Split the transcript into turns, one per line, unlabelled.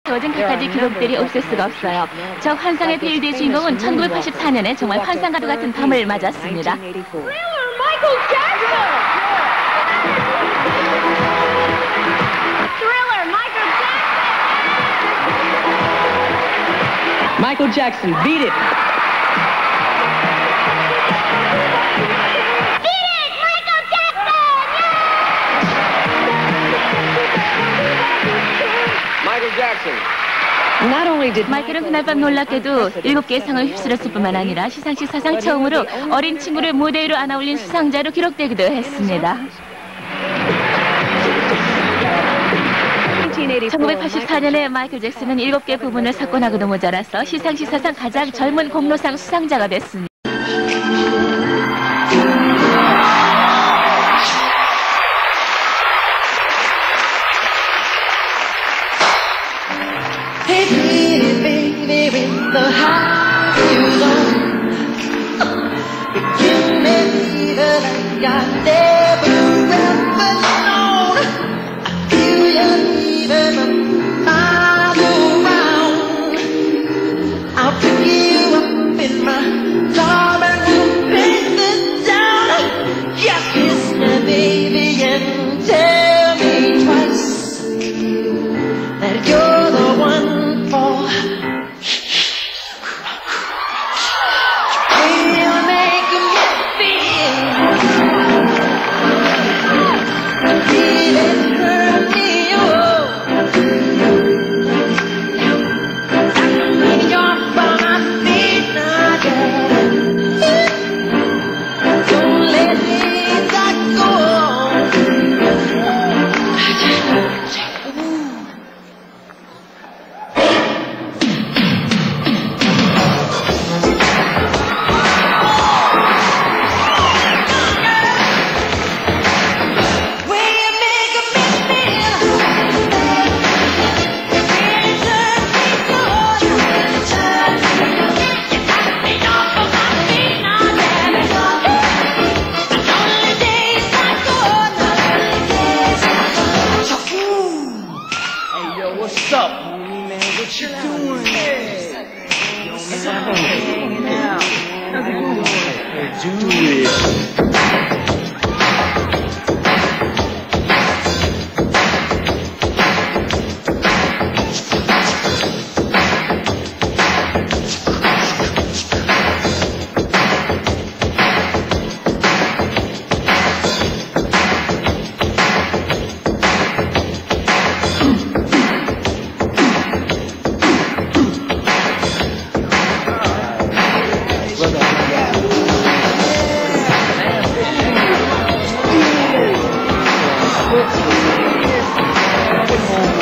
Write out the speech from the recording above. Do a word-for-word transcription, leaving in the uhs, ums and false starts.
세워진 갖가지 기록들이 없을 수가 없어요. 저 환상의 빌드의 주인공은 천구백팔십사 년에 정말 환상과도 같은 밤을 맞았습니다.
Michael Jackson, beat it! 마이클은 그날 밤 놀랍게도 일곱 개의 상을 휩쓸었을 뿐만 아니라 시상식 사상 처음으로 어린 친구를 무대 위로 안아올린 수상자로 기록되기도 했습니다. 천구백팔십사 년에 마이클 잭슨은 일곱 개 부분을 석권하고도 모자라서 시상식 사상 가장 젊은 공로상 수상자가 됐습니다.
The high you go, you made it like I never ever known. I feel you even a mile around. I'll pick you up in my car and we'll paint it down. Just kiss me, baby, and tell me twice that you're the one for.
What's up, homie, man? What you doing? Yo, man, hanging out. Do it. Let's go.